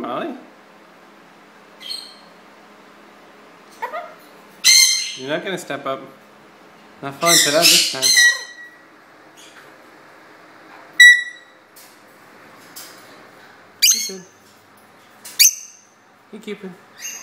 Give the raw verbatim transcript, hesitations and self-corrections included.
Molly. You're not going to step up. Not falling for that this time. Cupid. Hey, Cupid.